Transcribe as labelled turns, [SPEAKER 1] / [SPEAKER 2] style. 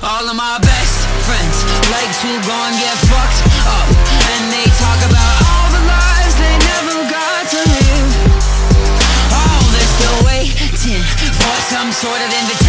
[SPEAKER 1] All of my best friends like to go and get fucked up, and they talk about all the lives they never got to live. Oh, they're still waiting for some sort of invitation